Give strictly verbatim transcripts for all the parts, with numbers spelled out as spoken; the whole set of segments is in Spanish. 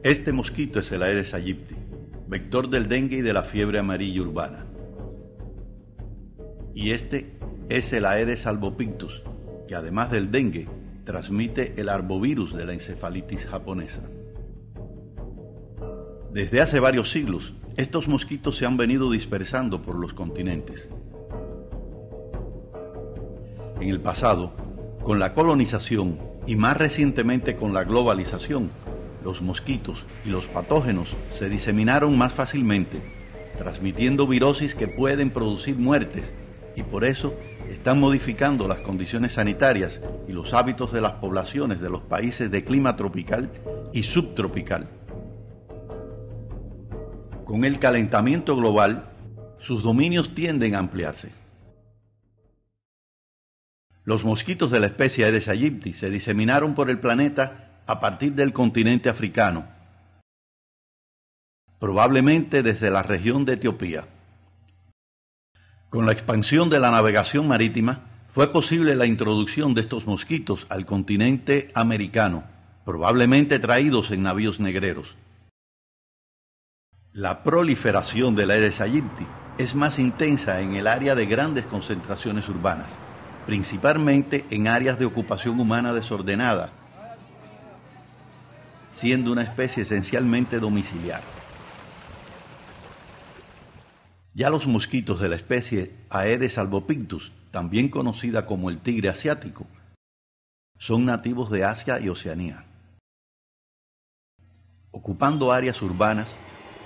Este mosquito es el Aedes aegypti, vector del dengue y de la fiebre amarilla urbana. Y este es el Aedes albopictus, que además del dengue, transmite el arbovirus de la encefalitis japonesa. Desde hace varios siglos, estos mosquitos se han venido dispersando por los continentes. En el pasado, con la colonización y más recientemente con la globalización, los mosquitos y los patógenos se diseminaron más fácilmente, transmitiendo virosis que pueden producir muertes, y por eso están modificando las condiciones sanitarias y los hábitos de las poblaciones de los países de clima tropical y subtropical. Con el calentamiento global, sus dominios tienden a ampliarse. Los mosquitos de la especie Aedes aegypti se diseminaron por el planeta a partir del continente africano, probablemente desde la región de Etiopía. Con la expansión de la navegación marítima, fue posible la introducción de estos mosquitos al continente americano, probablemente traídos en navíos negreros. La proliferación de la Aedes aegypti es más intensa en el área de grandes concentraciones urbanas, principalmente en áreas de ocupación humana desordenada, siendo una especie esencialmente domiciliar. Ya los mosquitos de la especie Aedes albopictus, también conocida como el tigre asiático, son nativos de Asia y Oceanía. Ocupando áreas urbanas,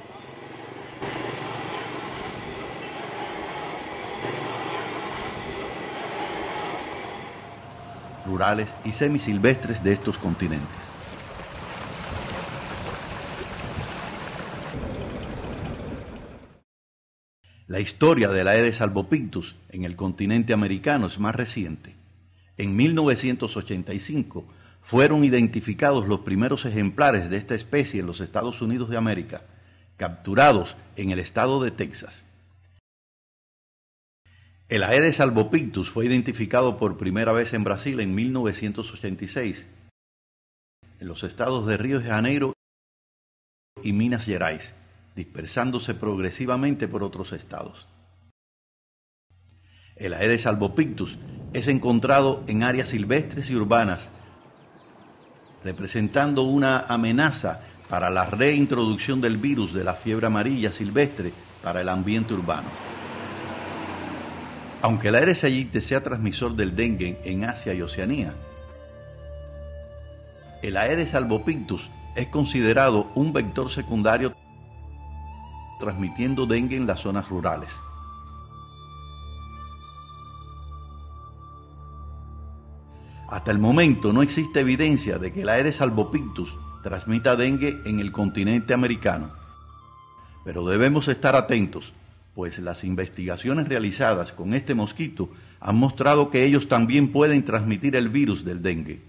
rurales y semisilvestres de estos continentes. La historia del Aedes albopictus en el continente americano es más reciente. En mil novecientos ochenta y cinco fueron identificados los primeros ejemplares de esta especie en los Estados Unidos de América, capturados en el estado de Texas. El Aedes albopictus fue identificado por primera vez en Brasil en mil novecientos ochenta y seis, en los estados de Río de Janeiro y Minas Gerais, dispersándose progresivamente por otros estados. El Aedes albopictus es encontrado en áreas silvestres y urbanas, representando una amenaza para la reintroducción del virus de la fiebre amarilla silvestre para el ambiente urbano. Aunque el Aedes aegypti sea transmisor del dengue en Asia y Oceanía, el Aedes albopictus es considerado un vector secundario transmitiendo dengue en las zonas rurales. Hasta el momento no existe evidencia de que el Aedes albopictus transmita dengue en el continente americano, pero debemos estar atentos, pues las investigaciones realizadas con este mosquito han mostrado que ellos también pueden transmitir el virus del dengue.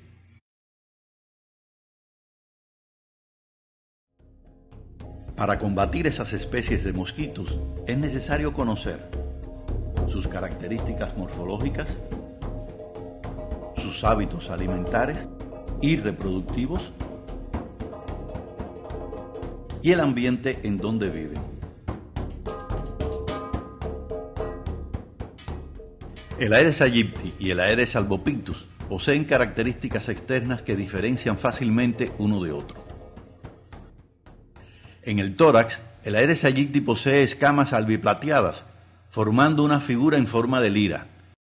Para combatir esas especies de mosquitos es necesario conocer sus características morfológicas, sus hábitos alimentares y reproductivos y el ambiente en donde viven. El Aedes aegypti y el Aedes albopictus poseen características externas que diferencian fácilmente uno de otro. En el tórax, el Aedes aegypti posee escamas albiplateadas, formando una figura en forma de lira.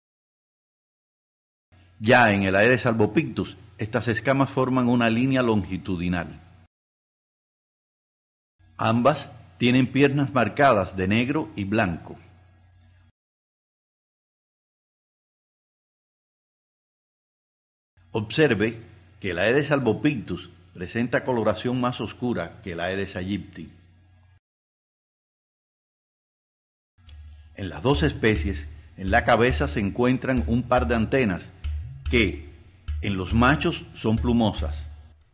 Ya en el Aedes albopictus, estas escamas forman una línea longitudinal. Ambas tienen piernas marcadas de negro y blanco. Observe que el Aedes albopictus presenta coloración más oscura que el Aedes aegypti. En las dos especies, en la cabeza se encuentran un par de antenas que, en los machos, son plumosas.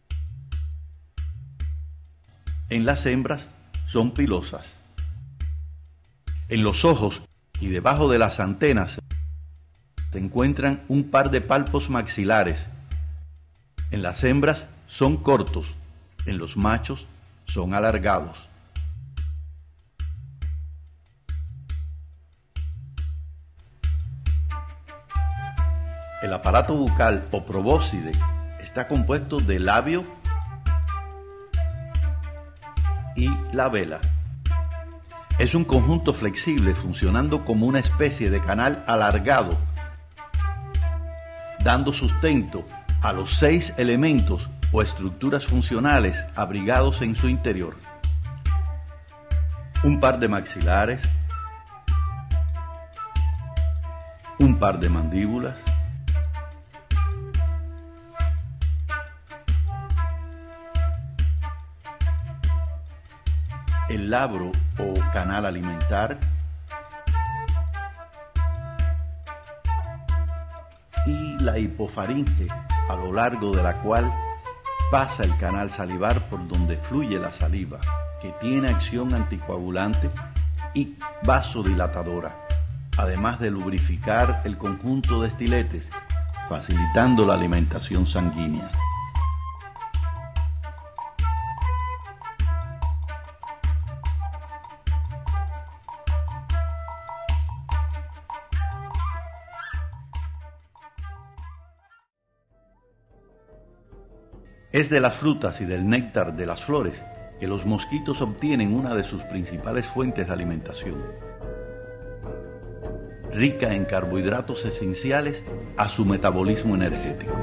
En las hembras, son pilosas. En los ojos y debajo de las antenas se encuentran un par de palpos maxilares. En las hembras son cortos, en los machos son alargados. El aparato bucal o probóscide está compuesto de labio y la vela. Es un conjunto flexible funcionando como una especie de canal alargado, dando sustento a los seis elementos o estructuras funcionales abrigados en su interior. Un par de maxilares, un par de mandíbulas, el labro o canal alimentar y la hipofaringe, a lo largo de la cual pasa el canal salivar por donde fluye la saliva, que tiene acción anticoagulante y vasodilatadora, además de lubrificar el conjunto de estiletes, facilitando la alimentación sanguínea. Es de las frutas y del néctar de las flores que los mosquitos obtienen una de sus principales fuentes de alimentación, rica en carbohidratos esenciales a su metabolismo energético.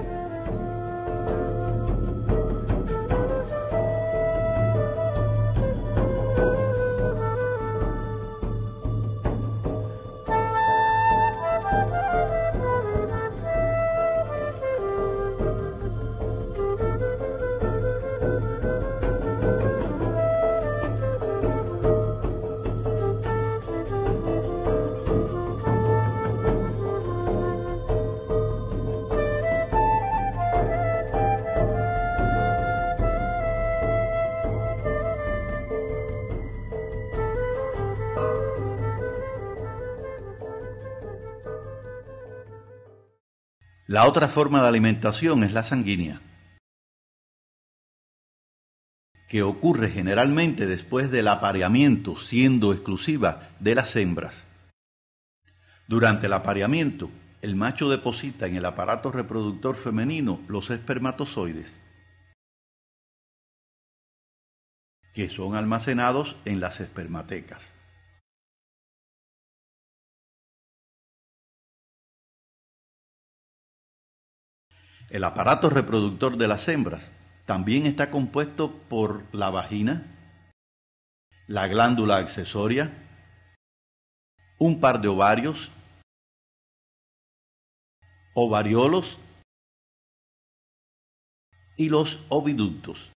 La otra forma de alimentación es la sanguínea, que ocurre generalmente después del apareamiento, siendo exclusiva de las hembras. Durante el apareamiento, el macho deposita en el aparato reproductor femenino los espermatozoides, que son almacenados en las espermatecas. El aparato reproductor de las hembras también está compuesto por la vagina, la glándula accesoria, un par de ovarios, ovariolos y los oviductos.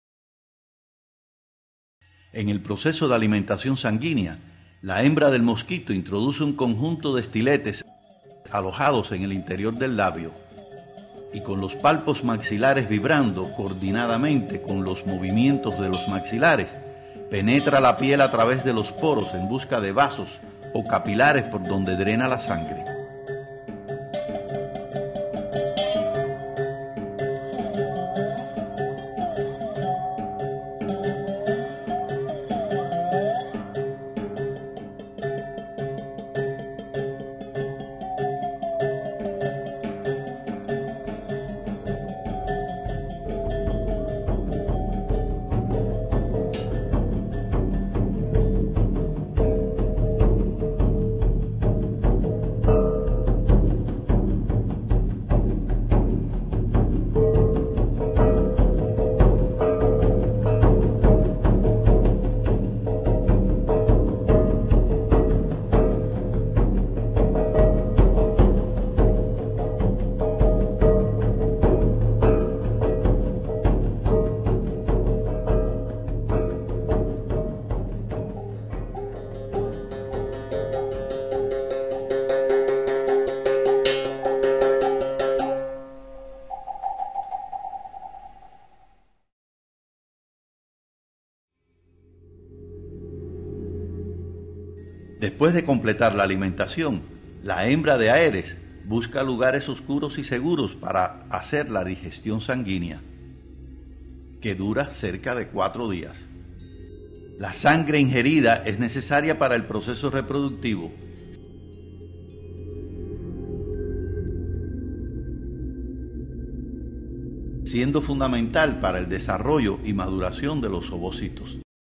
En el proceso de alimentación sanguínea, la hembra del mosquito introduce un conjunto de estiletes alojados en el interior del labio, y con los palpos maxilares vibrando coordinadamente con los movimientos de los maxilares, penetra la piel a través de los poros en busca de vasos o capilares por donde drena la sangre. Después de completar la alimentación, la hembra de Aedes busca lugares oscuros y seguros para hacer la digestión sanguínea, que dura cerca de cuatro días. La sangre ingerida es necesaria para el proceso reproductivo, siendo fundamental para el desarrollo y maduración de los ovocitos.